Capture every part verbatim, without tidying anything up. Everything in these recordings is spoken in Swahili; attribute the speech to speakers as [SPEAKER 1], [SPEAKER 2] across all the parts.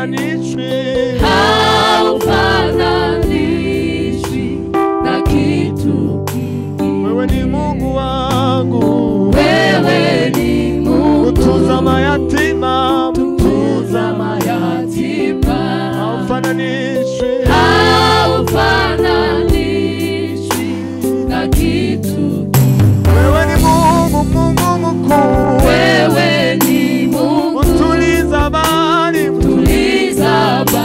[SPEAKER 1] haufananishwi,
[SPEAKER 2] haufananishwi na kitu kingine.
[SPEAKER 1] Wewe ni Mungu wangu,
[SPEAKER 2] wewe ni Mungu,
[SPEAKER 1] utunza mayatima,
[SPEAKER 2] utunza mayatima,
[SPEAKER 1] haufananishwi,
[SPEAKER 2] haufananishwi na kitu kingine.
[SPEAKER 1] Wewe ni Mungu, Mungu mkuu,
[SPEAKER 2] wewe ni Mungu,
[SPEAKER 1] utuliza bahari,
[SPEAKER 2] utuliza bahari.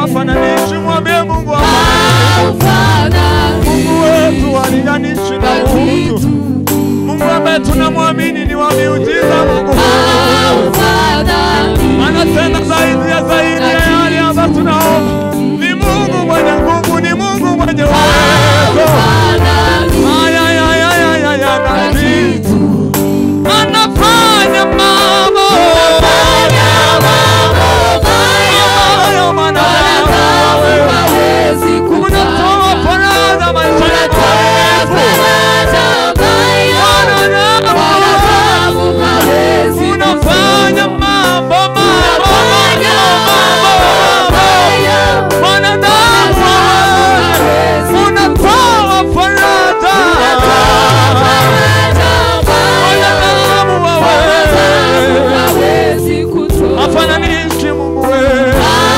[SPEAKER 1] hafananishi, mwambie Mungu hafananishi. Mungu wetu halinganishi na mtu. Mungu ambaye tunamwamini ni wa miujiza. Mungu anatenda zaidi ya zaidi ya yale ambayo tunaomba. Ni Mungu mwenye nguvu, ni Mungu mwenye uwezo. Aya ya ya ya ya ya kitu anafanya mambo, anafanya mambo baya, maana hawezi kutoa faraja maishani mwetu. Unafanya mambo hafananishi. Mungu wetu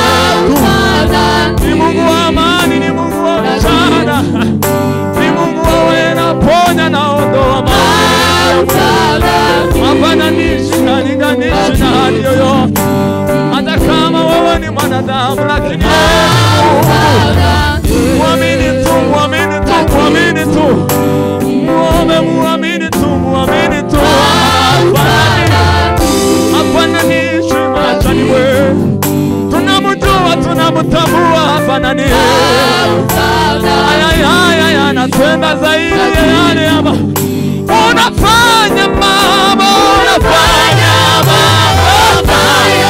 [SPEAKER 1] ni Mungu wa amani, ni Mungu wa msaada, ni Mungu wewe naponya na ondoa magonjwa. Hafananishi, halinganishi na hali yoyote. Hata kama wewe ni mwanadamu, lakini muamini tu, muamini tu, muamini tu, muombe, muamini tu, muamini tu. Hafananishi maishani mwetu, tunamjua, tunamtambua. Hafananishi, aya ya ya anatenda zaidi ya yale ambayo unafanya mambo, unafanya mambo baya,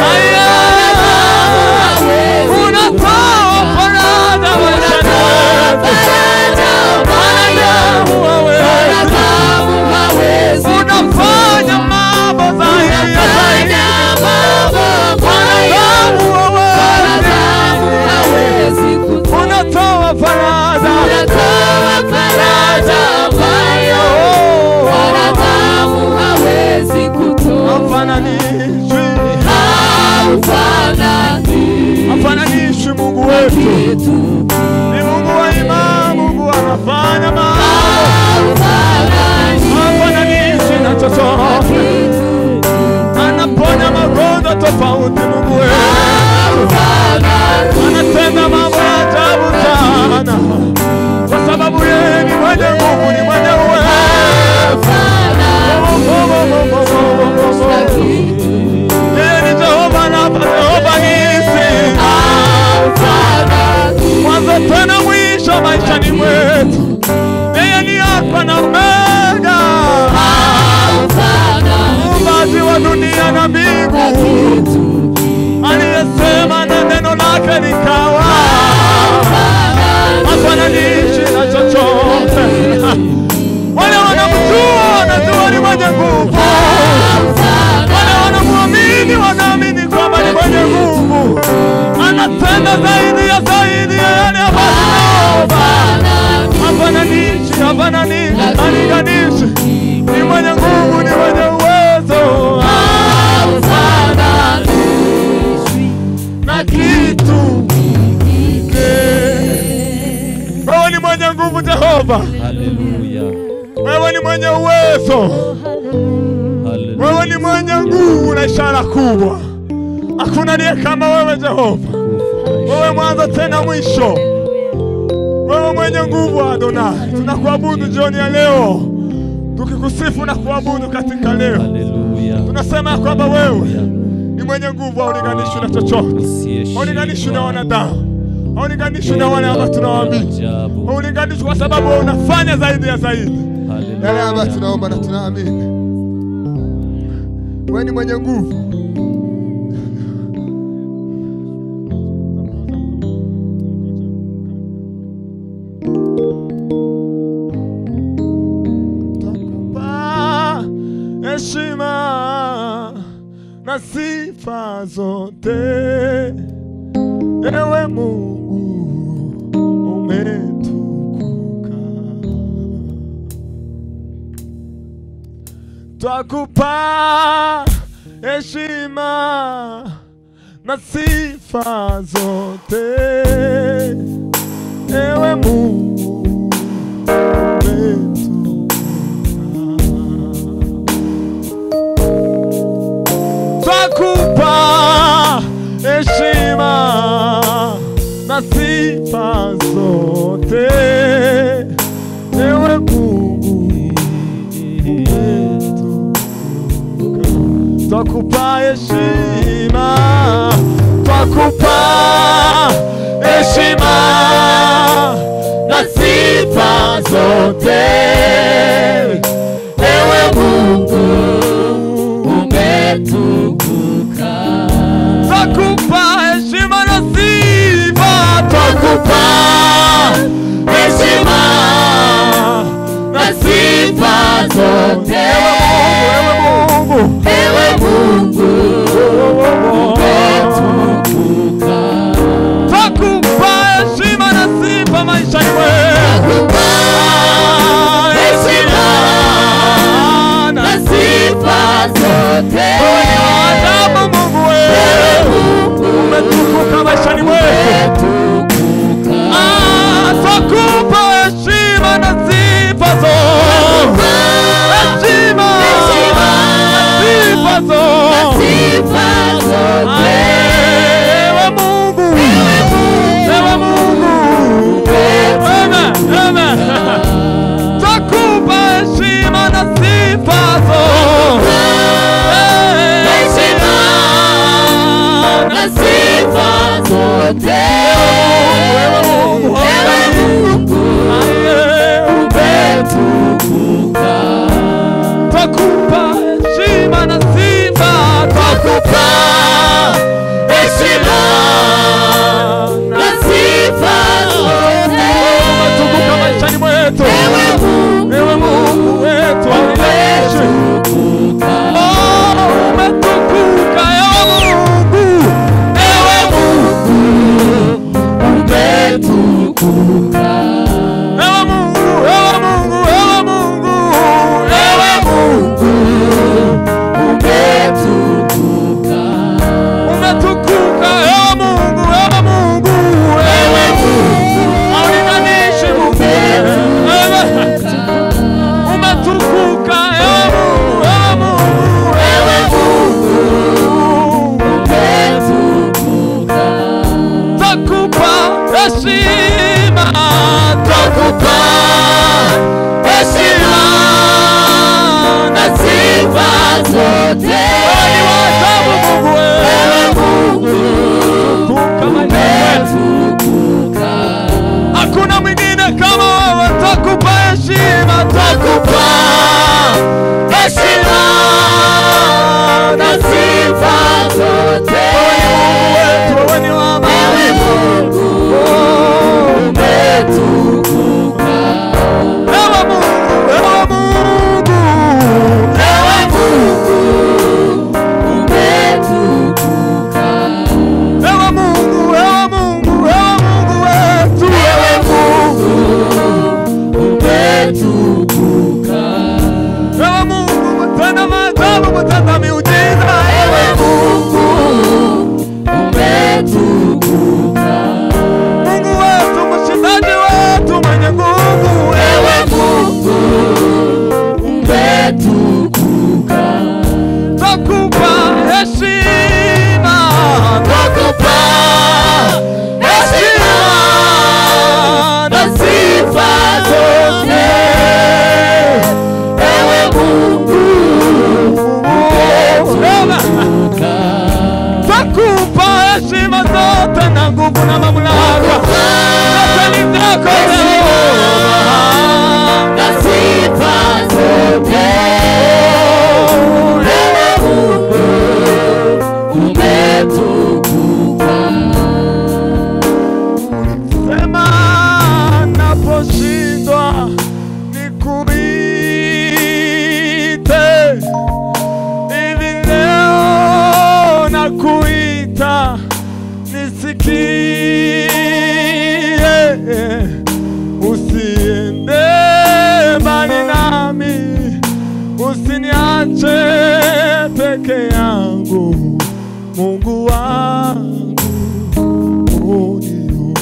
[SPEAKER 1] unatoa faraja maishani mwetu. Wanadamu hawezi, unafanya mambo zaidi ya zaidi. Wanadamu hawezi, unatoa faraja, unatoa faraja ambayo wanadamu hawezi kutoa. Hafananishi, hafananishi. Mungu wetu ni Mungu wa imani, Mungu anafanya mambo, hafananishi na chochote. Anaponya magonjwa tofauti. Mungu wetu anatenda mambo ya ajabu sana, kwa sababu yeye ni mwenye nguvu, ni mwenye uwezo. Yeye ni Jehova Rafa, Jehova Nisi, mwanzo tena mwisho maishani mwetu. Yeye ni Alfa na Omega, muumbaji wa dunia na mbingu, aliyesema na neno lake likawa. Hafananishi na chochote. Wale wanamjua wanajua ni mwenye nguvu, wale wanamwamini wanaamini kwamba ni mwenye nguvu. Anatenda zaidi ya zaidi ya yale ambayo tunaomba. Hafananishi, hafananishi, halinganishi. Ni mwenye nguvu, ni mwenye uwezo. Na kitu wewe ni mwenye nguvu Jehova. Haleluya. Wewe ni mwenye uwezo. Haleluya. Wewe ni mwenye nguvu na ishara kubwa. Hakuna ndiye kama wewe Jehova. Wewe mwanzo tena mwisho. Wewe mwenye nguvu Adonai. Tunakuabudu jioni ya leo, tukikusifu na kuabudu katika leo. Haleluya. Tunasema kwamba wewe ni mwenye nguvu, haulinganishwi na chochote. Haulinganishwi na wanadamu, haulinganishwi na wale ambao tunawaamini. Haulinganishwi kwa sababu wewe unafanya zaidi ya zaidi yale ambayo tunaomba na tunaamini. Wewe ni mwenye nguvu. Takupa heshima na sifa zote, ewe Mungu umetukuka. Twakupa heshima na sifa zote, ewe Mungu umetukuka. Twakupa heshima na sifa zote, ewe Mungu wetu. Twakupa heshima, twakupa heshima na sifa zote, ewe Mungu umetukuka. Twakupa heshima na sifa, twakupa heshima na sifa zote, ewe Mungu, ewe Mungu umetukuka. Twakupa heshima na sifa maishani mwetu, heshima na sifa zote, ajabu Mungu wewe umetukuka maishani mwetu. Twakupa heshima na sifa zote, heshima na sifa zote, ewe Mungu, ewe Mungu, amen, amen. Twakupa heshima na sifa zote, heshima na sifa zote, ewe Mungu, ewe Mungu umetukuka. Twakupa heshima na sifa, twakupa heshima na sifa zote, umetukuka maishani mwetu, ewe Mungu, ewe Mungu wetu umetukuka. Oh, umetukuka ewe Mungu, ewe Mungu umetukuka. Ewe Mungu, ewe Mungu, ewe Mungu, ewe Mungu umetukuka. Umetukuka ewe Mungu, ewe Mungu, ewe Mungu haulinganishi Mungu, umetukuka ewe Mungu, ewe Mungu, ewe Mungu umetukuka. Twakupa heshima, twakupa heshima na sifa zote, ewe Mungu, ewe Mungu umetukuka. Hakuna mwingine kama wewe, twakupa heshima, twakupa heshima na sifa zote, wewe ni wa maana, ewe Mungu umetukuka. Ewe Mungu, ewe Mungu, ewe Mungu umetukuka. Ewe Mungu, ewe Mungu, ewe Mungu wetu, ewe Mungu umetukuka. Ewe Mungu mtenda maajabu, mtenda miujiza, ewe Mungu umetukuka. Mungu wetu, mshindaji wetu, mwenye nguvu, ewe Mungu umetukuka. Twakupa heshima, twakupa heshima na sifa zote, ewe Mungu umetukuka. Twakupa heshima zote na nguvu na mamlaka, zote ni zako na sifa zote, ewe Mungu umetukuka. Sema naposhindwa nikuite, hivi leo nakuita nisikie, usiende mbali nami, usiniache peke yangu, Mungu wangu uniongoze.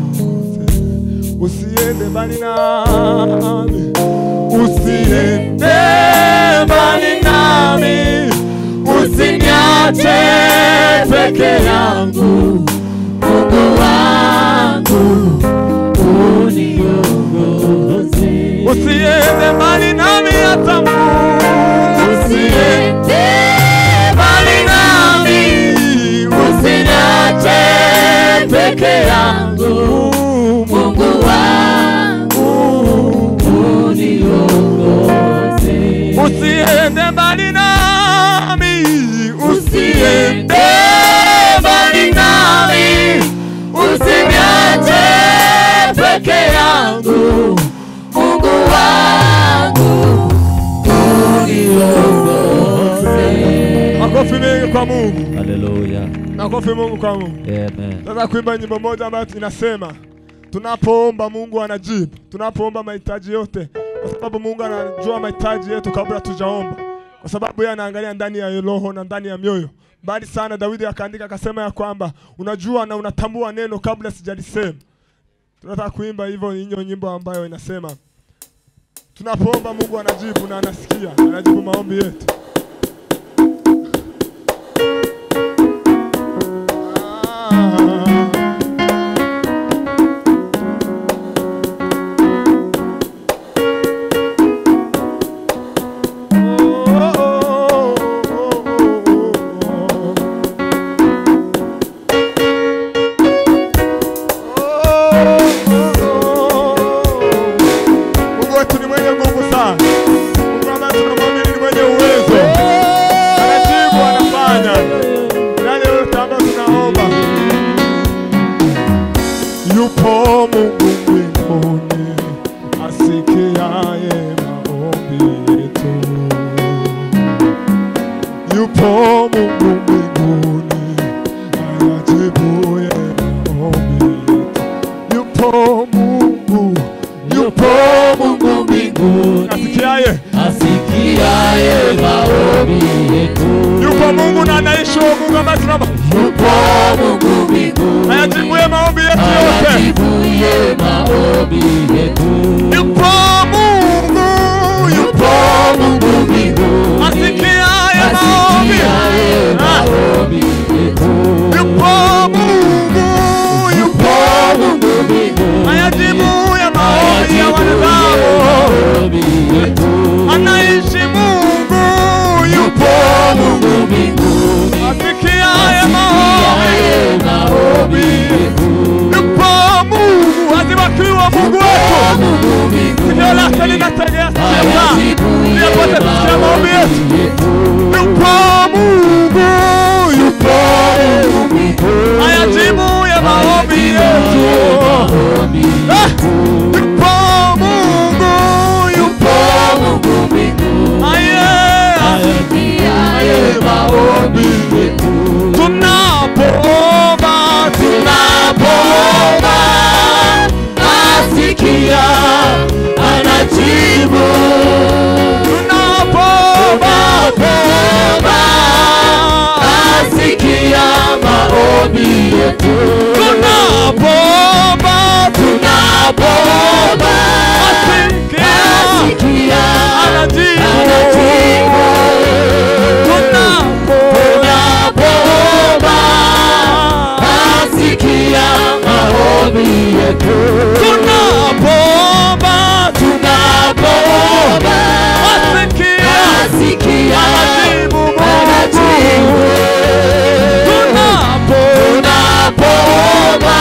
[SPEAKER 1] Usiende mbali nami, usiende mbali nami, usiniache peke yangu, Mungu wangu
[SPEAKER 2] peke yangu, Mungu wangu uniongoze.
[SPEAKER 1] Usiende mbali nami,
[SPEAKER 2] Usiende mbali nami, usiniache peke yangu, Mungu wangu uniongoze.
[SPEAKER 1] Makofi mengi kwa Mungu.
[SPEAKER 3] Haleluya.
[SPEAKER 1] Makofi Mungu kwa Mungu.
[SPEAKER 3] Amen.
[SPEAKER 1] Sasa kuimba nyimbo moja ambayo inasema tunapoomba Mungu anajibu. Tunapoomba mahitaji yote, kwa sababu Mungu anajua mahitaji yetu kabla tujaomba. Kwa sababu yeye anaangalia ndani ya roho na ndani ya mioyo. Mbali sana Daudi akaandika akasema ya kwamba unajua na unatambua neno kabla sijalisema. Tunataka kuimba hivyo hiyo nyimbo ambayo inasema tunapoomba Mungu anajibu na anasikia, anajibu maombi yetu. Yupo Mungu mbinguni asikiaye maombi yetu. Yupo Mungu mbinguni ayajibuye maombi yetu. Yupo Mungu, yupo Mungu mbinguni asikiaye
[SPEAKER 2] asikiaye maombi yetu.
[SPEAKER 1] Yupo Mungu na anaishi Mungu ambaye tunamwomba.
[SPEAKER 2] Yupo Mungu mbinguni
[SPEAKER 1] ayajibuye maombi yetu yote.
[SPEAKER 2] ayajibuye maombi yetu.
[SPEAKER 1] Yupo Mungu, yupo
[SPEAKER 2] Mungu mbinguni
[SPEAKER 1] asikiaye
[SPEAKER 2] maombi yetu.
[SPEAKER 1] Yupo Mungu, yupo
[SPEAKER 2] Mungu mbinguni
[SPEAKER 1] ayajibuye maombi ya wanadamu. Anaishi Mungu, yupo
[SPEAKER 2] Mungu mbinguni
[SPEAKER 1] asikiaye maombi yetu. Yupo Mungu azibakiwa Mungu wetu. Sikio lake linategea sikio. Ndiye pote tusikia maombi yetu. Yupo Mungu, yupo ayajibuye maombi yetu. Eh, yupo Mungu, yupo aye
[SPEAKER 2] asikiaye maombi yetu.
[SPEAKER 1] tunapoomba,
[SPEAKER 2] Tunapoomba asikia, anajibu.
[SPEAKER 1] tunapoomba,
[SPEAKER 2] Tunapoomba asikia maombi yetu.
[SPEAKER 1] tunapoomba,
[SPEAKER 2] Tunapoomba
[SPEAKER 1] asikia,
[SPEAKER 2] asikia,
[SPEAKER 1] anajibu.
[SPEAKER 2] anajibu.
[SPEAKER 1] Tunapoomba,
[SPEAKER 2] asikia maombi yetu.
[SPEAKER 1] tunapoomba,
[SPEAKER 2] Tunapoomba
[SPEAKER 1] asikia,
[SPEAKER 2] asikia,
[SPEAKER 1] anajibu Mungu.
[SPEAKER 2] anajibu.
[SPEAKER 1] Tunapoomba,
[SPEAKER 2] Tunapoomba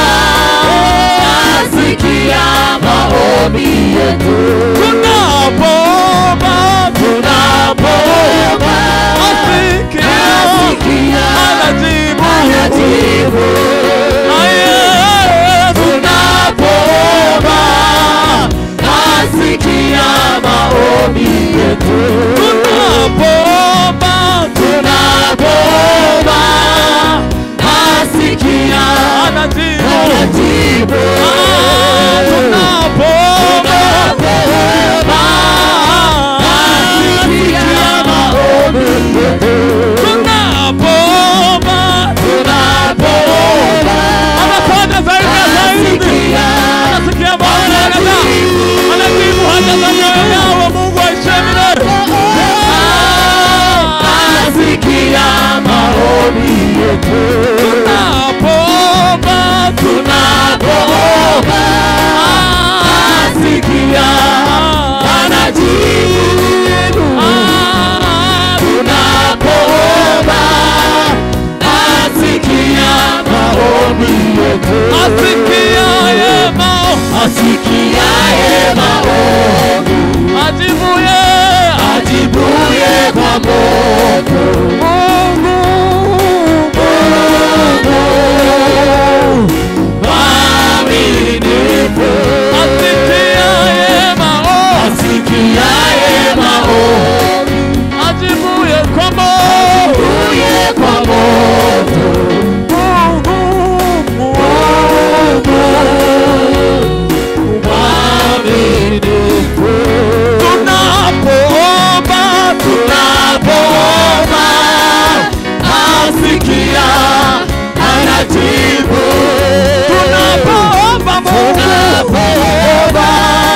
[SPEAKER 2] asikia maombi yetu.
[SPEAKER 1] tunapoomba,
[SPEAKER 2] Tunapoomba
[SPEAKER 1] asikia,
[SPEAKER 2] asikia,
[SPEAKER 1] anajibu.
[SPEAKER 2] anajibu.
[SPEAKER 1] Aye,
[SPEAKER 2] Tunapoomba asikia maombi yetu.
[SPEAKER 1] tunapoomba,
[SPEAKER 2] Tunapoomba asikia,
[SPEAKER 1] anajibu.
[SPEAKER 2] anajibu.
[SPEAKER 1] Ah, tunapoomba,
[SPEAKER 2] Tunapoomba asikia maombi yetu.
[SPEAKER 1] tunapoomba,
[SPEAKER 2] Tunapoomba
[SPEAKER 1] anafanya zaidi na zaidi.
[SPEAKER 2] asikia,
[SPEAKER 1] Anasikia maombi ya wanadamu. Anajibu haja za mioyo yao. Mungu aishe milele.
[SPEAKER 2] asikia maombi yetu.
[SPEAKER 1] Tunapoomba,
[SPEAKER 2] Tunapoomba asikia, anajibu. Tunapoomba asikia maombi yetu. yetu.
[SPEAKER 1] Asikiaye maombi,
[SPEAKER 2] Asikiaye maombi,
[SPEAKER 1] ajibuye,
[SPEAKER 2] ajibuye kwa moto.
[SPEAKER 1] Mungu,
[SPEAKER 2] Mungu mwaminifu.
[SPEAKER 1] asikiaye maombi,
[SPEAKER 2] Asikiaye maombi,
[SPEAKER 1] ajibuye kwa moto.
[SPEAKER 2] ajibuye kwa moto.
[SPEAKER 1] Mungu,
[SPEAKER 2] Mungu mwaminifu.
[SPEAKER 1] tunapoomba,
[SPEAKER 2] Tunapoomba asikia, anajibu.
[SPEAKER 1] tunapoomba Mungu,
[SPEAKER 2] Tunapoomba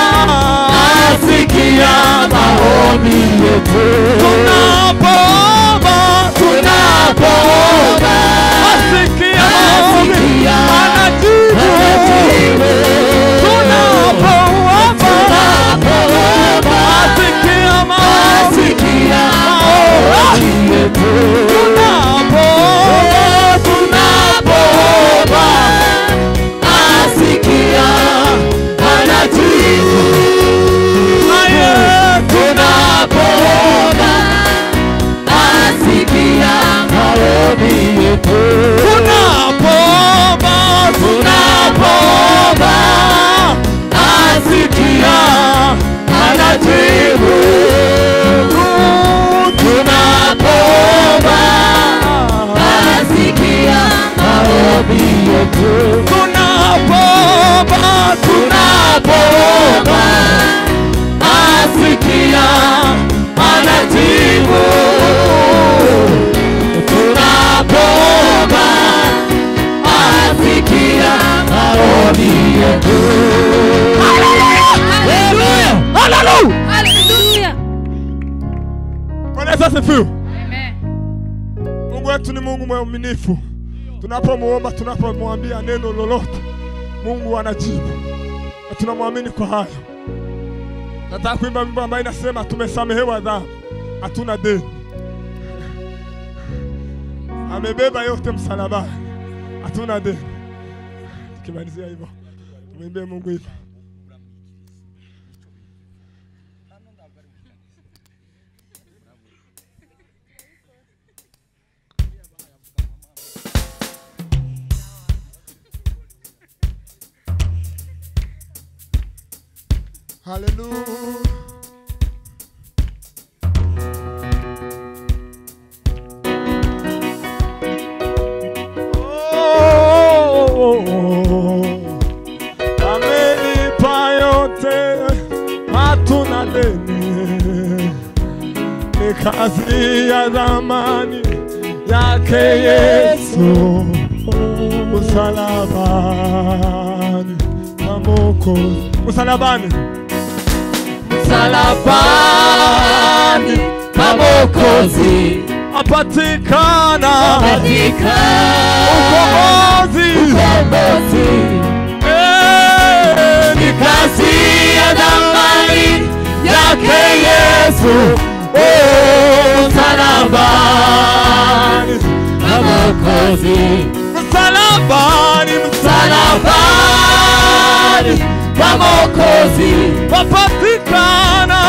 [SPEAKER 2] asikia maombi yetu.
[SPEAKER 1] tunapoomba,
[SPEAKER 2] Tunapoomba
[SPEAKER 1] asikia maombi,
[SPEAKER 2] asikia,
[SPEAKER 1] anajibu.
[SPEAKER 2] anajibu.
[SPEAKER 1] Tunapoomba,
[SPEAKER 2] Tunapoomba
[SPEAKER 1] asikia maombi,
[SPEAKER 2] asikia maombi yetu.
[SPEAKER 1] tunapoomba,
[SPEAKER 2] Tunapoomba asikia, anajibu.
[SPEAKER 1] aye,
[SPEAKER 2] Tunapoomba asikia maombi yetu.
[SPEAKER 1] tunapoomba,
[SPEAKER 2] Tunapoomba asikia, anajibu. Tunapoomba asikia maombi yetu.
[SPEAKER 1] tunapoomba,
[SPEAKER 2] Tunapoomba asikia, anajibu. Tunapoomba asikia maombi yetu. Haleluya! Haleluya!
[SPEAKER 3] Hallelujah.
[SPEAKER 1] Bwana Yesu asifiwe.
[SPEAKER 3] Amen.
[SPEAKER 1] Mungu wetu ni Mungu mwaminifu. Tunapomuomba, tunapomwambia neno lolote, Mungu anajibu. Na tunamwamini kwa hayo. Nataka kuimba wimbo ambao inasema tumesamehewa dhambi, hatuna deni. Amebeba yote msalabani, hatuna deni. Tukimalizia hivyo, tumwimbie Mungu hivyo. Hallelujah. Oh, amenipa yote, hatuna deni. Ni kazi ya zamani yake Yesu, msalabani kwa Mwokozi. Msalabani,
[SPEAKER 2] Msalabani pa Mwokozi
[SPEAKER 1] apatikana
[SPEAKER 2] katika
[SPEAKER 1] ukombozi.
[SPEAKER 2] ukombozi.
[SPEAKER 1] Eh,
[SPEAKER 2] Ni kazi ya zamani yake Yesu. Oh, msalabani pa Mwokozi.
[SPEAKER 1] msalabani,
[SPEAKER 2] Msalabani pa Mwokozi
[SPEAKER 1] apatikana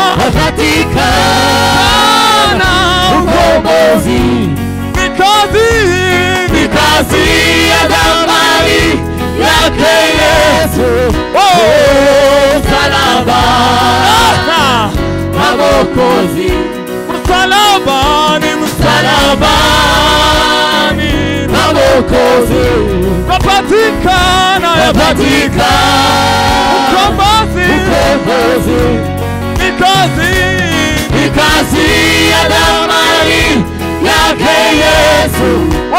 [SPEAKER 2] apatikana ukombozi.
[SPEAKER 1] ni kazi,
[SPEAKER 2] Ni kazi ya zamani yake Yesu. Oh, msalabani pa Mwokozi.
[SPEAKER 1] msalabani,
[SPEAKER 2] Msalabani pa Mwokozi
[SPEAKER 1] apatikana
[SPEAKER 2] apatikana
[SPEAKER 1] ukombozi.
[SPEAKER 2] ukombozi.
[SPEAKER 1] Ni kazi,
[SPEAKER 2] Ni kazi ya zamani yake Yesu.
[SPEAKER 1] oh,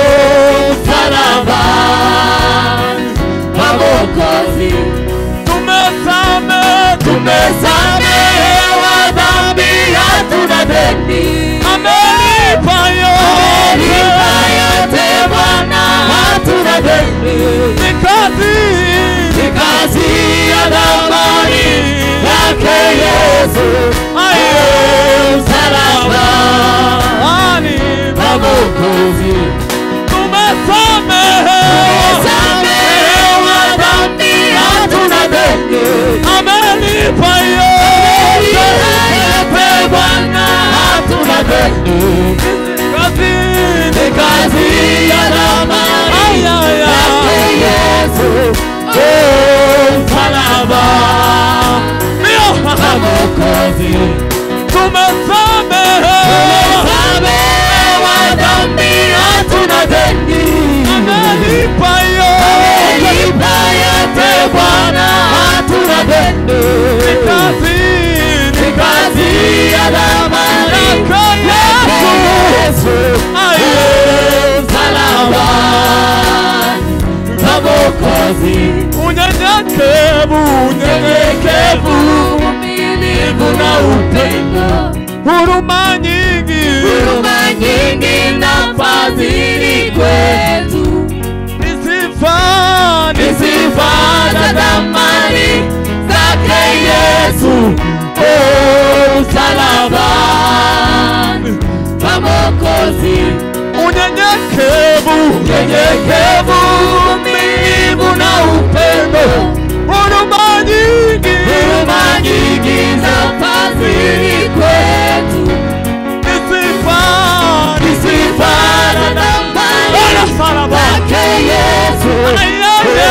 [SPEAKER 2] Msalabani pa Mwokozi.
[SPEAKER 1] tumesame,
[SPEAKER 2] Tumesamehewa dhambi, hatuna deni.
[SPEAKER 1] amelipa yote.
[SPEAKER 2] Amelipa yote Bwana, hatuna deni.
[SPEAKER 1] Ni kazi,
[SPEAKER 2] Ni kazi ya zamani yake Yesu.
[SPEAKER 1] aye,
[SPEAKER 2] Msalabani pa Mwokozi.
[SPEAKER 1] tumesamehewa.
[SPEAKER 2] Tumesamehewa Mwokozi.
[SPEAKER 1] Tumesamehewa.
[SPEAKER 2] Tumesamehewa dhambi, hatuna deni.
[SPEAKER 1] Amelipa yote.
[SPEAKER 2] Amelipa yote Bwana, hatuna deni.
[SPEAKER 1] Ni kazi,
[SPEAKER 2] Ni kazi ya dhamani yake Yesu.
[SPEAKER 1] Aye.
[SPEAKER 2] Msalabani na Mwokozi.
[SPEAKER 1] Unyenyekevu,
[SPEAKER 2] Unyenyekevu, uvumilivu na upendo,
[SPEAKER 1] huruma nyingi,
[SPEAKER 2] huruma nyingi na fadhili kwetu,
[SPEAKER 1] ni sifa,
[SPEAKER 2] ni sifa za thamani zake Yesu. Oh, msalabani na Mwokozi.
[SPEAKER 1] unyenyekevu,
[SPEAKER 2] Unyenyekevu, uvumilivu na upendo,
[SPEAKER 1] huruma nyingi,
[SPEAKER 2] huruma nyingi za fadhili kwetu,
[SPEAKER 1] ni sifa,
[SPEAKER 2] ni sifa za thamani zake Yesu.
[SPEAKER 1] Ayeye.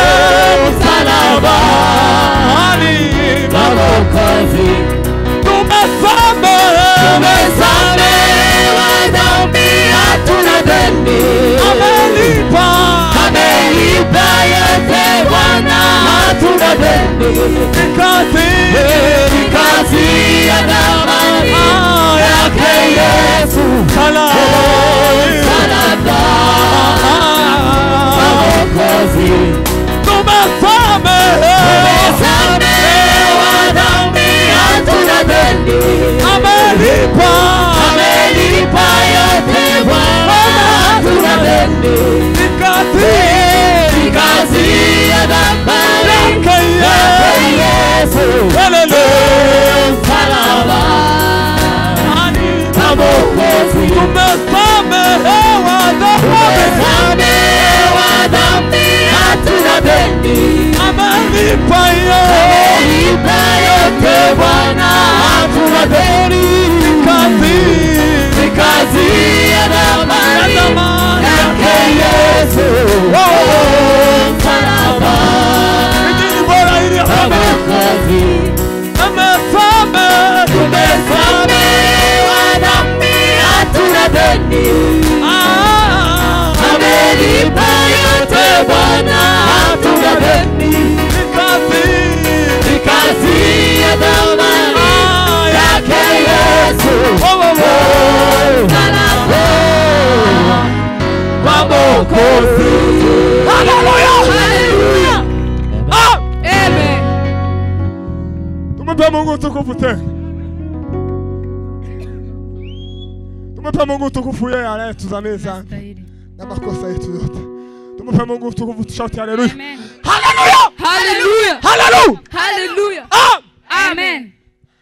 [SPEAKER 2] Msalabani na Mwokozi.
[SPEAKER 1] Tumesamehewa.
[SPEAKER 2] Tumesamehewa dhambi, hatuna deni.
[SPEAKER 1] Amelipa.
[SPEAKER 2] Amelipa yote Bwana, hatuna deni.
[SPEAKER 1] Ni kazi,
[SPEAKER 2] Ni kazi ya thamani yake Yesu.
[SPEAKER 1] Msalabani.
[SPEAKER 2] Msalabani na Mwokozi.
[SPEAKER 1] Tumesamehewa.
[SPEAKER 2] Tumesamehewa dhambi, hatuna deni.
[SPEAKER 1] Amelipa.
[SPEAKER 2] Amelipa yote Bwana, hatuna deni.
[SPEAKER 1] Ni kazi,
[SPEAKER 2] Ni kazi ya thamani
[SPEAKER 1] yake
[SPEAKER 2] yake Yesu.
[SPEAKER 1] Hallelujah.
[SPEAKER 2] Msalabani na Mwokozi.
[SPEAKER 1] Tumesamehewa dhambi.
[SPEAKER 2] Tumesamehewa dhambi, hatuna deni.
[SPEAKER 1] Amelipa yote.
[SPEAKER 2] Amelipa yote Bwana, hatuna deni.
[SPEAKER 1] Kazi,
[SPEAKER 2] Ni kazi ya thamani
[SPEAKER 1] ya thamani
[SPEAKER 2] yake Yesu.
[SPEAKER 1] Oh.
[SPEAKER 2] Msalabani
[SPEAKER 1] Injili bora ili
[SPEAKER 2] na
[SPEAKER 1] hapa.
[SPEAKER 2] Mwokozi.
[SPEAKER 1] Tumesamehewa.
[SPEAKER 2] Tumesamehewa dhambi, hatuna deni.
[SPEAKER 1] Ah.
[SPEAKER 2] Amelipa yote Bwana, hatuna deni.
[SPEAKER 1] Ni kazi,
[SPEAKER 2] Ni kazi ya thamani yake Yesu.
[SPEAKER 1] Oh, oh, oh.
[SPEAKER 2] Msalabani na Mwokozi.
[SPEAKER 1] Hallelujah.
[SPEAKER 2] Hallelujah.
[SPEAKER 1] Ah.
[SPEAKER 2] Amen.
[SPEAKER 1] Tumpe Mungu utukufu tena. Tumpe Mungu utukufu, yeye anayetusamehe sana na makosa yetu yote. Tumpe Mungu utukufu, tushauti haleluya.
[SPEAKER 3] Amen.
[SPEAKER 1] Haleluya.
[SPEAKER 3] Hallelujah.
[SPEAKER 1] Haleluya.
[SPEAKER 3] Hallelujah.
[SPEAKER 1] Ah.
[SPEAKER 3] Amen.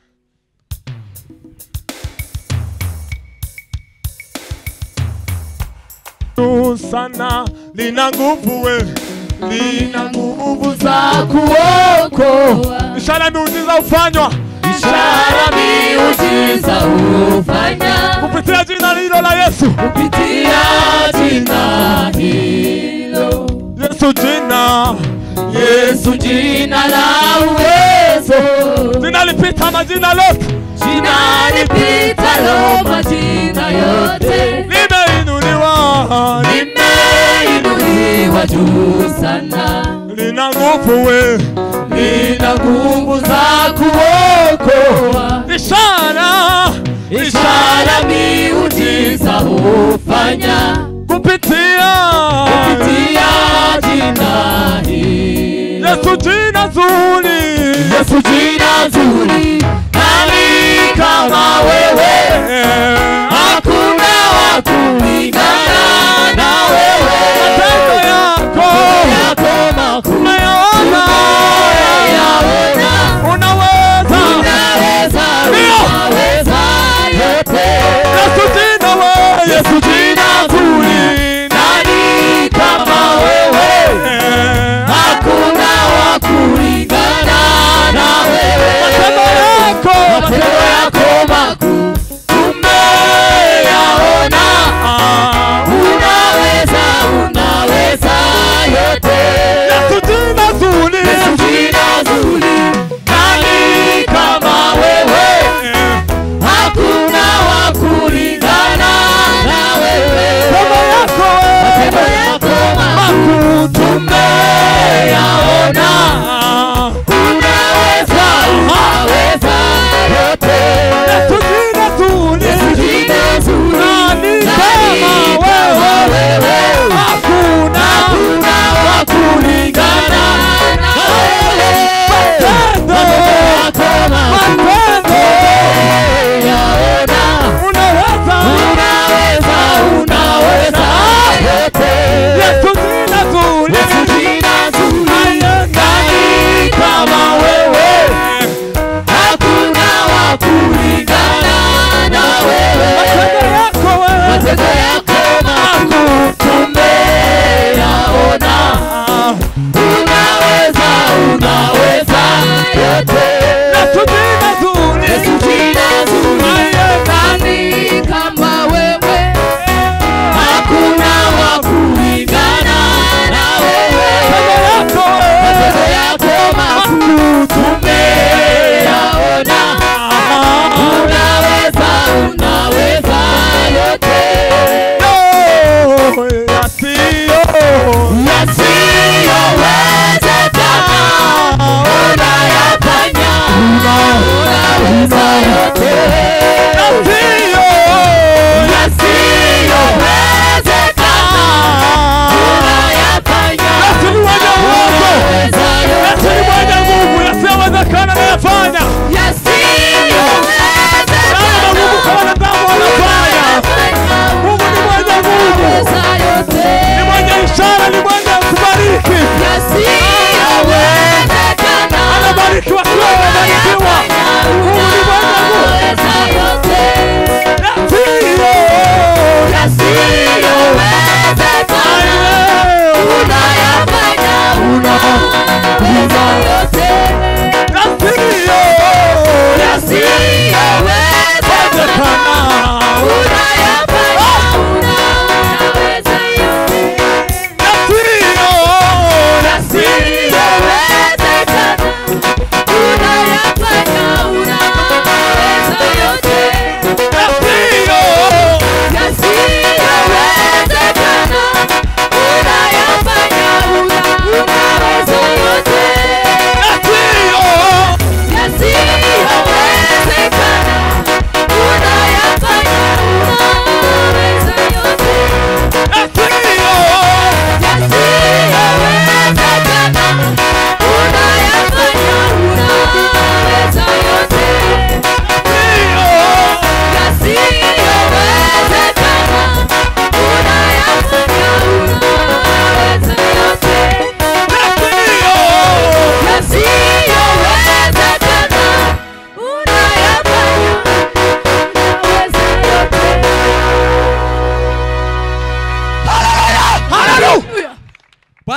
[SPEAKER 1] Sana lina nguvu we, lina nguvu
[SPEAKER 2] Za kuokoa,
[SPEAKER 1] ishara miujiza ufanywa
[SPEAKER 2] ishara miujiza hufanya
[SPEAKER 1] kupitia jina hilo la Yesu.
[SPEAKER 2] kupitia jina hilo.
[SPEAKER 1] Yesu jina,
[SPEAKER 2] Yesu jina la uwezo,
[SPEAKER 1] jina lipita majina lote,
[SPEAKER 2] jina lipitalo majina yote,
[SPEAKER 1] limeinuliwa,
[SPEAKER 2] limeinuliwa juu sana,
[SPEAKER 1] lina nguvu we,
[SPEAKER 2] lina nguvu za kuokoa,
[SPEAKER 1] ishara,
[SPEAKER 2] ishara miujiza hufanya
[SPEAKER 1] kupitia
[SPEAKER 2] kupitia jina hili.
[SPEAKER 1] Yesu jina zuri,
[SPEAKER 2] Yesu jina zuri, nani kama wewe? Hakuna wa kulingana na wewe.
[SPEAKER 1] matendo yako
[SPEAKER 2] Yako makuu
[SPEAKER 1] unayaona,
[SPEAKER 2] unayaona,
[SPEAKER 1] unaweza.
[SPEAKER 2] unaweza,
[SPEAKER 1] Ndio.
[SPEAKER 2] unaweza yote.
[SPEAKER 1] Yesu jina we,
[SPEAKER 2] Yesu jina zuri, nani kama wewe? Hakuna wa kulingana na wewe.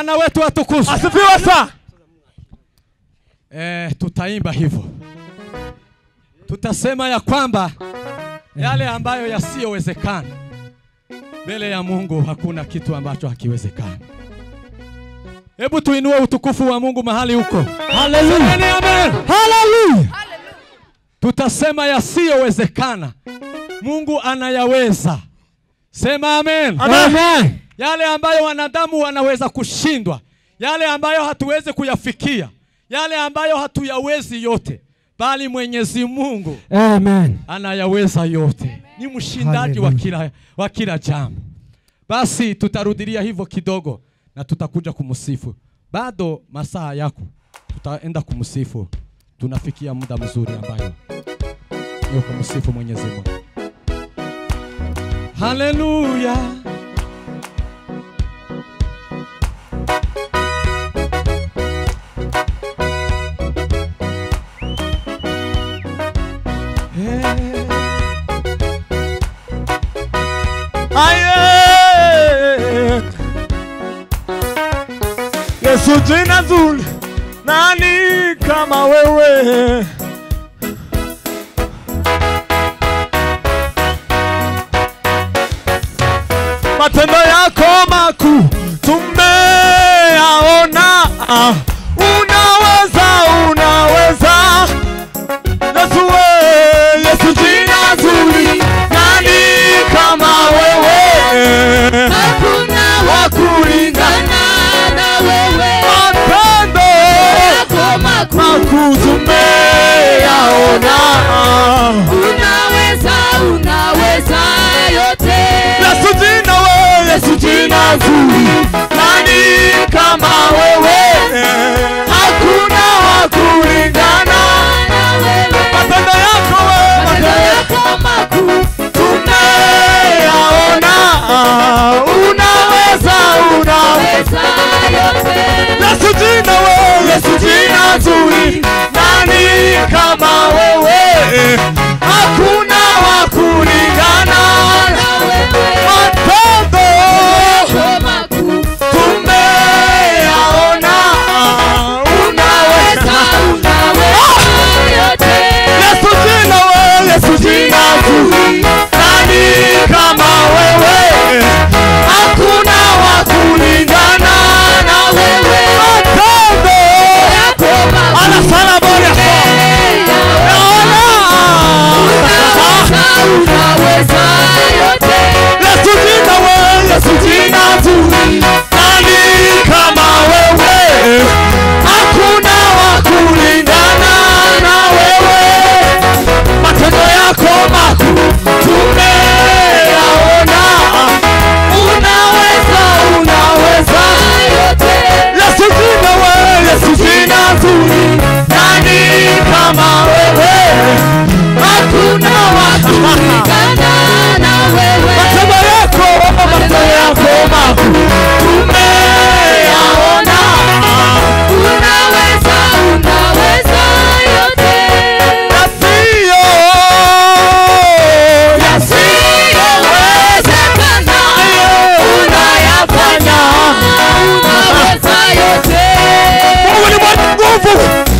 [SPEAKER 4] Bwana wetu atukuzwe.
[SPEAKER 1] Asifiwe sana.
[SPEAKER 4] Eh, tutaimba hivyo. Tutasema ya kwamba yale ambayo yasiyowezekana mbele ya Mungu hakuna kitu ambacho hakiwezekani. Hebu tuinue utukufu wa Mungu mahali huko.
[SPEAKER 2] Hallelujah.
[SPEAKER 4] Amen.
[SPEAKER 2] Hallelujah.
[SPEAKER 4] Tutasema yasiyowezekana Mungu anayaweza. Sema amen.
[SPEAKER 2] Amen.
[SPEAKER 4] Yale ambayo wanadamu wanaweza kushindwa, yale ambayo hatuwezi kuyafikia, yale ambayo hatuyawezi yote, bali Mwenyezi Mungu
[SPEAKER 2] Amen.
[SPEAKER 4] anayaweza yote. Ni mshindaji wa kila wa kila jambo. Basi tutarudilia hivyo kidogo na tutakuja kumsifu. Bado masaa yako tutaenda kumsifu. Tunafikia muda mzuri ambayo ni kumsifu Mwenyezi Mungu. Hallelujah.
[SPEAKER 1] Aye. Yesu jina zuri, nani kama wewe? Matendo yako makuu tumeyaona. Unaweza, unaweza. Yesu we, Yesu jina zuri, nani kama wewe?
[SPEAKER 2] Hakuna wa kulingana na wewe.
[SPEAKER 1] Matendo
[SPEAKER 2] Yako makuu
[SPEAKER 1] makuu tumeyaona.
[SPEAKER 2] unaweza, unaweza yote.
[SPEAKER 1] Yesu jina we, Yesu jina zuri, nani kama wewe? Hakuna wa kulingana
[SPEAKER 2] Na wewe.
[SPEAKER 1] matendo yako we,
[SPEAKER 2] Matendo
[SPEAKER 1] matendo
[SPEAKER 2] yako makuu
[SPEAKER 1] tumeyaona. Unaweza, unaweza.
[SPEAKER 2] unaweza yote.
[SPEAKER 1] Yesu jina we, Yesu jina zuri, nani kama wewe? Hakuna wa kulingana
[SPEAKER 2] Na wewe.
[SPEAKER 1] matendo
[SPEAKER 2] Yako makuu
[SPEAKER 1] tumeyaona. Unaweza.
[SPEAKER 2] unaweza yote.
[SPEAKER 1] Yesu jina we, Yesu jina zuri, nani kama wewe? Hakuna wa kulingana na wewe matendo
[SPEAKER 2] Yako makuu
[SPEAKER 1] ana sana bora
[SPEAKER 2] unaweza yote.
[SPEAKER 1] Yesu jina we, Yesu jina zuri, nani kama wewe? Hakuna wa kulingana na wewe matendo yako makuu tumeyaona. Unaweza, unaweza
[SPEAKER 2] Yote.
[SPEAKER 1] Yesu jina we, Yesu jina zuri, nani kama wewe? Hakuna wa kulingana
[SPEAKER 2] Na wewe.
[SPEAKER 1] matendo yako, matendo yako makuu tumeyaona.
[SPEAKER 2] Unaweza, unaweza yote.
[SPEAKER 1] Yasiyo, yasiyowezekana unayafanya.
[SPEAKER 2] Unaweza yote.
[SPEAKER 1] Mungu ni mwenye nguvu.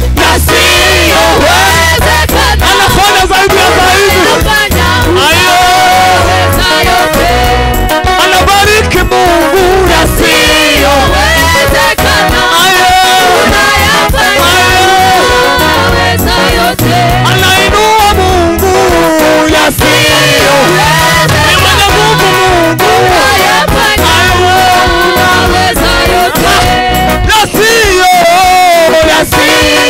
[SPEAKER 1] Yasiyowezekana anafanya zaidi ya zaidi.
[SPEAKER 2] Unafanya.
[SPEAKER 1] Ayo,
[SPEAKER 2] Unaweza yote.
[SPEAKER 1] anabariki Mungu. Yasiyowezekana ayo,
[SPEAKER 2] Unayafanya. Unaweza yote.
[SPEAKER 1] anainua Mungu. Yasiyowezekana ni mwenye nguvu Mungu.
[SPEAKER 2] Unayafanya. Unaweza yote.
[SPEAKER 1] Yasiyo, yasiyo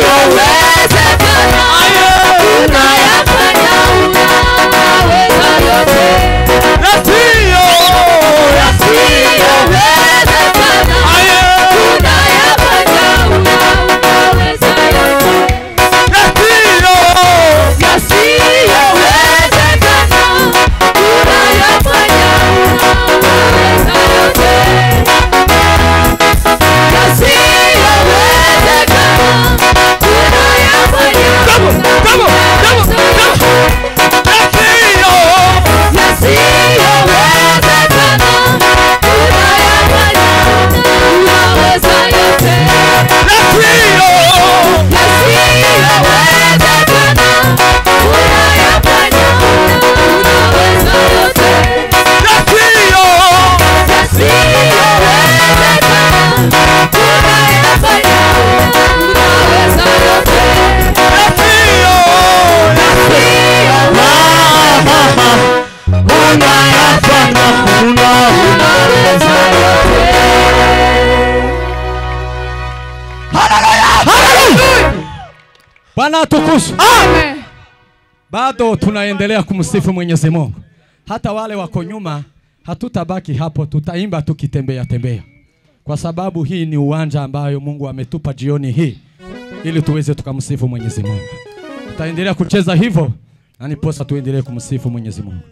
[SPEAKER 4] Bwana atukuzwe.
[SPEAKER 3] Amen.
[SPEAKER 4] Bado tunaendelea kumsifu Mwenyezi Mungu. Hata wale wako nyuma hatutabaki hapo, tutaimba tukitembea tembea. Kwa sababu hii ni uwanja ambayo Mungu ametupa jioni hii ili tuweze tukamsifu Mwenyezi Mungu. Tutaendelea kucheza hivyo na niposa tuendelee kumsifu Mwenyezi Mungu.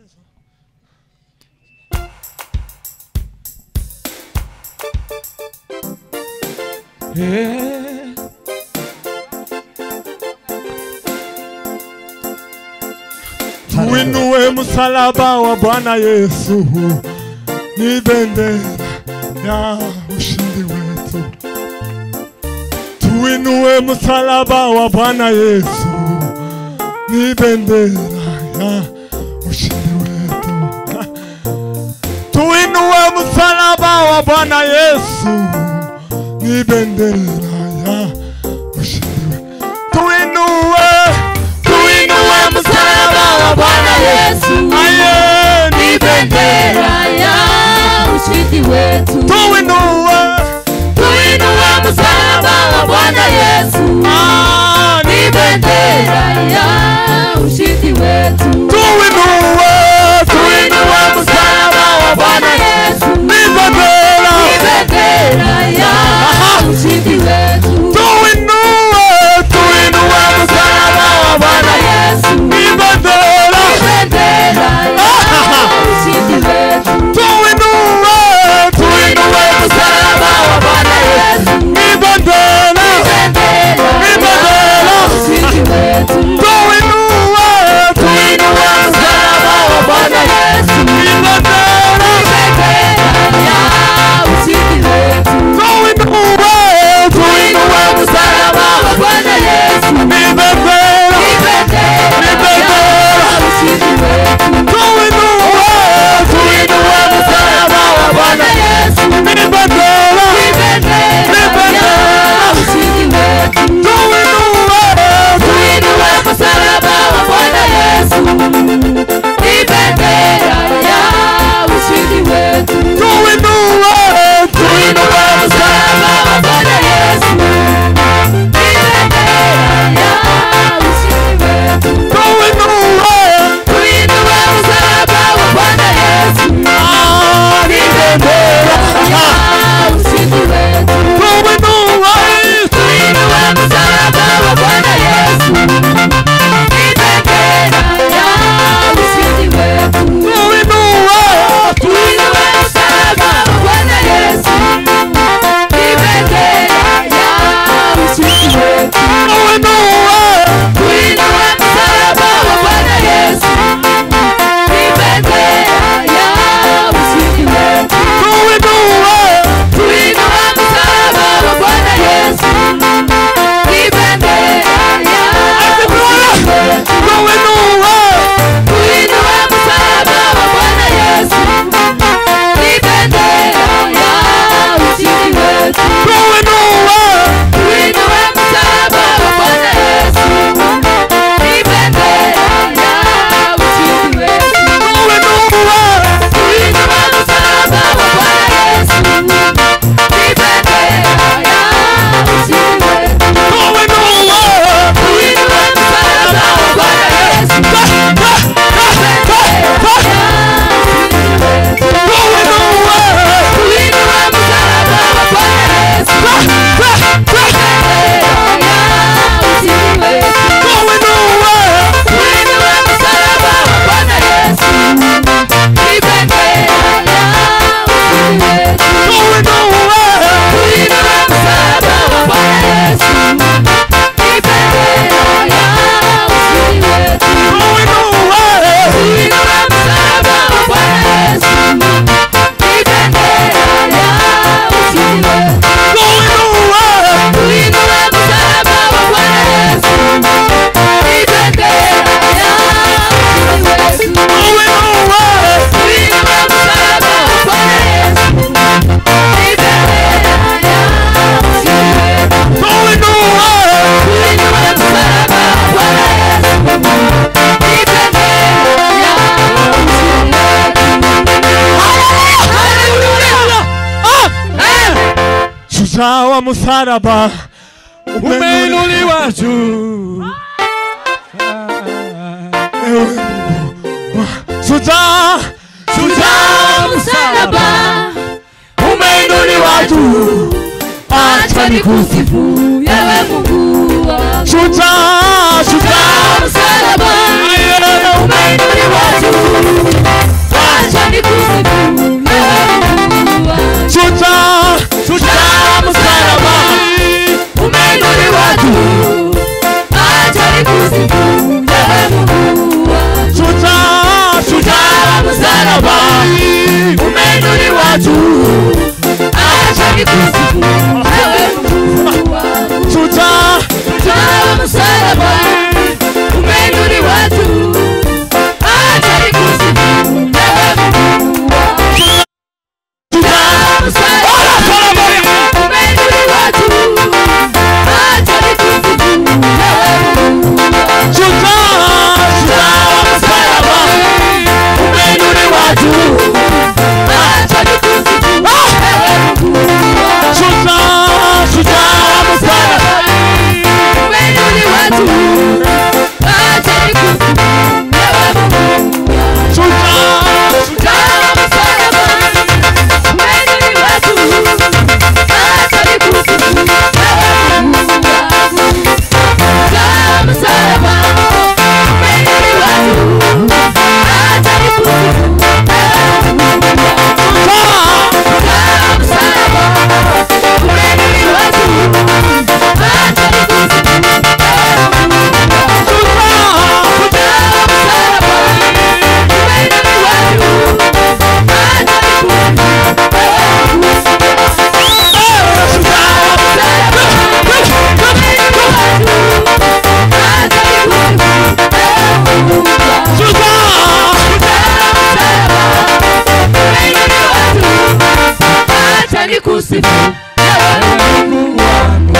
[SPEAKER 4] Hey.
[SPEAKER 1] Tuinue msalaba wa Bwana Yesu, ni bendera ya ushindi wetu. Tuinue msalaba wa Bwana Yesu, ni bendera ya ushindi wetu. Tuinue msalaba wa Bwana Yesu, ni bendera ya ushindi wetu. Tuinue, tuinue msalaba wa Bwana Yesu, aye, ni bendera ya ushindi wetu. Tuinue, tuinue msalaba wa Bwana Yesu, ah, ni bendera ya ushindi wetu. Tuinue, tuinue msalaba wa Bwana Yesu, ni bendera, ni bendera ya ushindi wetu. Tuinue, tuinue msalaba wa Bwana Yesu, ni bendera, ni bendera ya ushindi wetu. Tuinue, tuinue msalaba wa Bwana Yesu, ni bendera, ni bendera, ni bendera ya ushindi wetu. Tuinue, tuinue msalaba wa Bwana Yesu, ni bendera, ni bendera ya ushindi wetu. Tuinue, tuinue msalaba wa Bwana Yesu, ni bendera, ni bendera ya ushindi wetu. Tuinue, tuinue msalaba wa Bwana Yesu, ni bendera, ni bendera ya ushindi wetu. Tuinue, tuinue msalaba wa Bwana Yesu, ni bendera ya ushindi wetu. Tuinue, tuinue msalaba wa Bwana Yesu, ni bendera ya ushindi wetu. Tuinue, tuinue msalaba wa Bwana Yesu, ah, ni bendera ya ushindi wetu. Tuinue, tuinue msalaba wa Bwana Yesu, ni bendera ya ushindi wetu. Tuinue, tuinue msalaba wa Bwana Yesu, ni bendera ya ushindi wetu. Tuinue, tuinue msalaba wa Bwana Yesu, ni bendera ya ushindi wetu. Tuinue, tuinue msalaba wa Bwana Yesu, ni bendera ya ushindi wetu. Tuinue, tuinue msalaba wa Bwana Yesu, ni bendera ya ushindi wetu. Tuinue, tuinue msalaba wa Bwana Yesu, ni bendera ya ushindi wetu. Tuinue, tuinue msalaba wa Bwana Yesu, ni bendera ya ushindi wetu. Tuinue, tuinue msalaba wa Bwana Yesu, ni shujaa wa msalaba
[SPEAKER 4] umeinuliwa juu.
[SPEAKER 1] Ewe Mungu shujaa, shujaa
[SPEAKER 2] msalaba
[SPEAKER 1] umeinuliwa juu.
[SPEAKER 2] acha nikusifu ewe Mungu wangu.
[SPEAKER 1] Shujaa, shujaa
[SPEAKER 2] msalaba umeinuliwa juu. acha nikusifu ewe Mungu wangu.
[SPEAKER 1] shujaa, shujaa
[SPEAKER 2] msalaba umeinuliwa juu. acha nikusifu ewe Mungu wangu.
[SPEAKER 1] shujaa, shujaa
[SPEAKER 2] msalaba umeinuliwa juu. acha nikusifu ewe Mungu wangu.
[SPEAKER 1] shujaa,
[SPEAKER 2] shujaa msalaba umeinuliwa juu. acha nikusifu ewe Mungu wangu. shujaa msalaba umeinuliwa juu. acha nikusifu ewe Mungu wangu.
[SPEAKER 1] shujaa, shujaa
[SPEAKER 2] msalaba umeinuliwa juu. acha nikusifu ewe Mungu wangu.
[SPEAKER 1] shujaa, shujaa
[SPEAKER 2] msalaba umeinuliwa juu. acha nikusifu ewe Mungu wangu.
[SPEAKER 1] shujaa,
[SPEAKER 2] shujaa msalaba umeinuliwa juu. acha nikusifu ewe Mungu wangu. shujaa msalaba umeinuliwa juu. acha nikusifu ewe Mungu wangu. shujaa msalaba umeinuliwa juu. acha nikusifu ewe Mungu wangu. Nikusifu ewe Mungu wangu.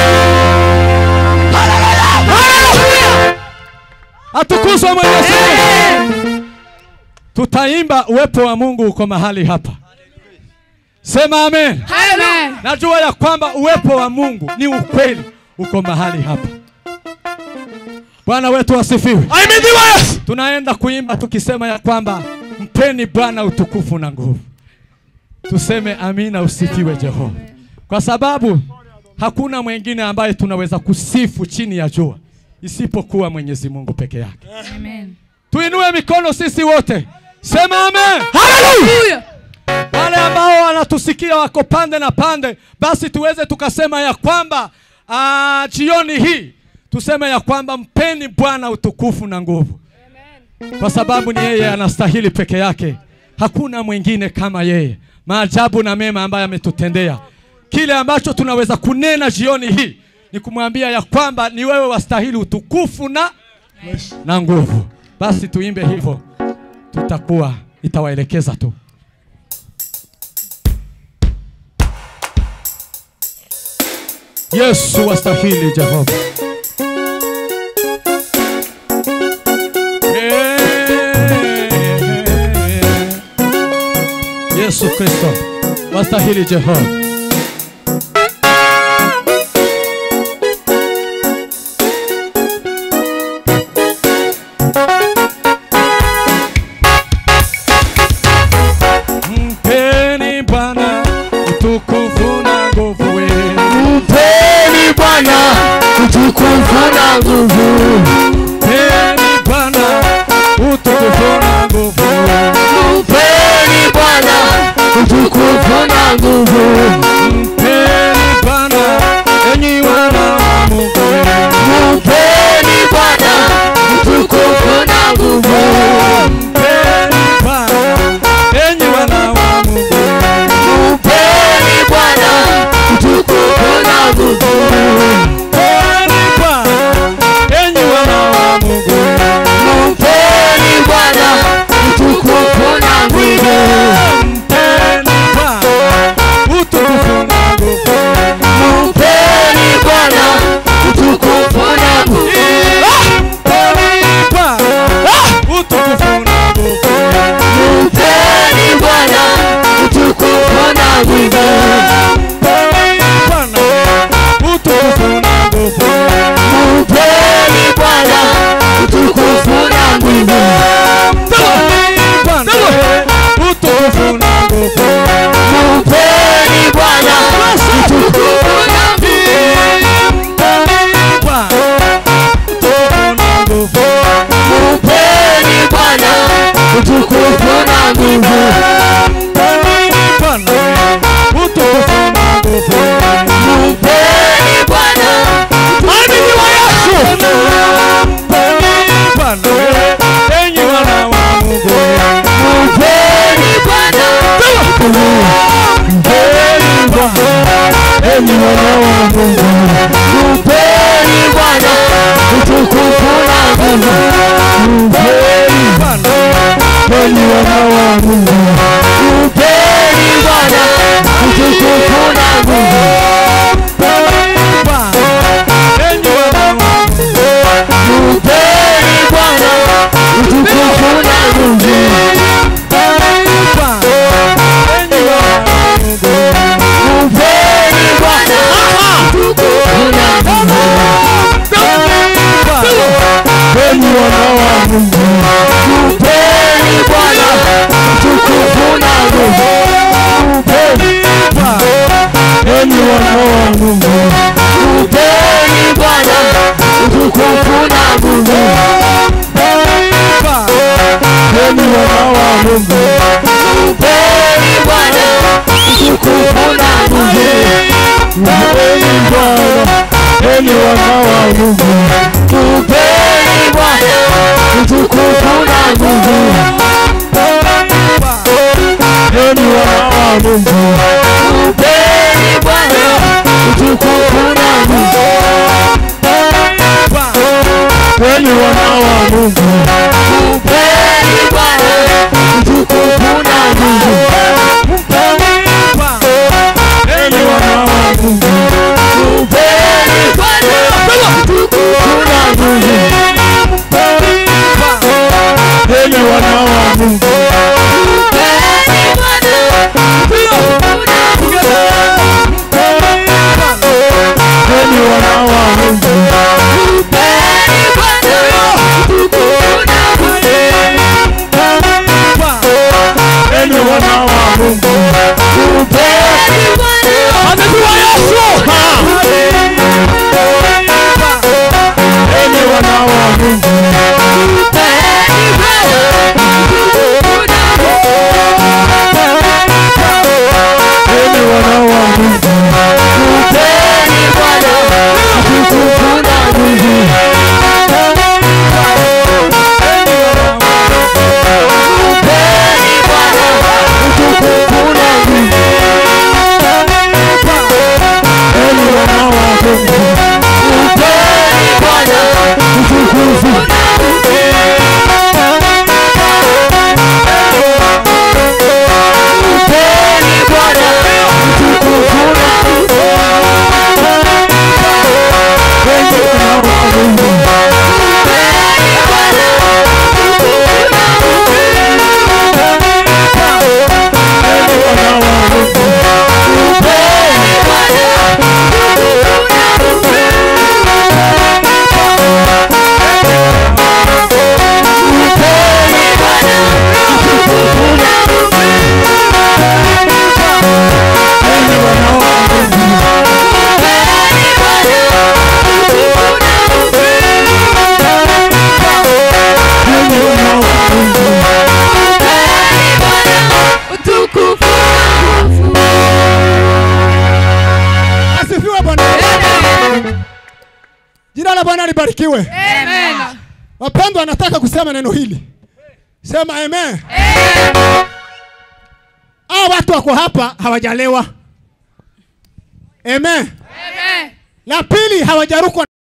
[SPEAKER 2] Haleluya.
[SPEAKER 4] Atukuzwe Mwenyezi Mungu. Tutaimba uwepo wa Mungu uko mahali hapa. Sema amen.
[SPEAKER 3] Amen.
[SPEAKER 4] Najua ya kwamba uwepo wa Mungu ni ukweli uko mahali hapa. Bwana wetu asifiwe.
[SPEAKER 1] ahimidiwe Yesu.
[SPEAKER 4] Tunaenda kuimba tukisema ya kwamba mpeni Bwana utukufu na nguvu. Tuseme amina, usifiwe Jehova. Kwa sababu hakuna mwingine ambaye tunaweza kusifu chini ya jua isipokuwa Mwenyezi Mungu peke yake.
[SPEAKER 3] Amen.
[SPEAKER 4] Tuinue mikono sisi wote. Sema amen.
[SPEAKER 3] Hallelujah.
[SPEAKER 4] Wale ambao wanatusikia wako pande na pande, basi tuweze tukasema ya kwamba aa, jioni hii tuseme ya kwamba mpeni Bwana utukufu na nguvu. Amen. Kwa sababu ni yeye anastahili peke yake. Hakuna mwingine kama yeye. Maajabu na mema ambayo ametutendea. Kile ambacho tunaweza kunena jioni hii ni kumwambia ya kwamba ni wewe wastahili utukufu na na nguvu. Basi tuimbe hivyo. Tutakuwa itawaelekeza tu. Yesu wastahili Jehova. Yesu Kristo wastahili Jehova. Mpeni Bwana utukufu na nguvu wenu.
[SPEAKER 1] Mpeni Bwana utukufu na nguvu.
[SPEAKER 4] Mpeni Bwana utukufu na nguvu wenu.
[SPEAKER 1] Mpeni Bwana utukufu na nguvu.
[SPEAKER 4] Mpeni Bwana enyi wana wa Mungu wenu.
[SPEAKER 1] Mpeni Bwana utukufu na nguvu.
[SPEAKER 4] Mpeni Bwana enyi wana wa Mungu wenu.
[SPEAKER 1] Mpeni Bwana utukufu na nguvu.
[SPEAKER 4] Mpeni Bwana enyi wana wa Mungu wenu.
[SPEAKER 1] Mpeni Bwana utukufu na nguvu.
[SPEAKER 4] Mpeni Bwana utukufu
[SPEAKER 1] Mungu. Upeni Bwana. Upeni wana wa Mungu. Upeni Bwana. Utukufu na Mungu. Upeni Bwana. Upeni wana wa Mungu. Upeni Bwana. Utukufu na Mungu. Upeni Bwana. Upeni wana wa Mungu. Upeni Bwana. Utukufu na Mungu. Upeni wana wa Mungu. Upeni Bwana. Utukufu na Mungu. Upeni Bwana. Upeni wana wa Mungu. Upeni Bwana. Utukufu na Mungu. Upeni wana wa Mungu. Upeni Bwana. Utukufu na Mungu. Upeni Bwana. Upeni wana wa Mungu. Upeni Bwana. Utukufu na Mungu. Upeni wana wa Mungu. Upeni Bwana. Utukufu na Mungu. Upeni wana wa Mungu. Upeni Bwana. Utukufu na Mungu. Upeni wana wa Mungu. Upeni Bwana. Utukufu na Mungu. Upeni wana wa Mungu. Upeni Bwana. Upeni wana wa Mungu. Upeni Bwana. Utukufu na Mungu. Upeni wana wa Mungu. Upeni Bwana. Haleluya Yesu. Upeni wana wa Mungu. Upeni Bwana. Utukufu na Mungu. Upeni wana wa Mungu. Upeni Bwana. Utukufu na Mungu. Upeni Bwana. Utukufu na Mungu. Upeni wana wa Mungu. Upeni Bwana. Utukufu na Mungu. Upeni Bwana. Utukufu na Mungu. Upeni wana wa Mungu. Upeni Bwana. Utukufu na Mungu. Upeni wana wa Mungu. Upeni Bwana. Utukufu na Mungu. Upeni Bwana. Utukufu na Mungu. Upeni wana wa Mungu. Upeni Bwana. Utukufu na Mungu. Upeni wana wa Mungu. Upeni Bwana. Utukufu na Mungu. Asifiwe Bwana. Jina la Bwana libarikiwe.
[SPEAKER 3] Amen.
[SPEAKER 1] Wapendwa, nataka kusema neno hili. Sema amen.
[SPEAKER 3] Amen.
[SPEAKER 1] Hao watu wako hapa hawajalewa. Amen.
[SPEAKER 3] Amen.
[SPEAKER 1] La pili, hawajarukwa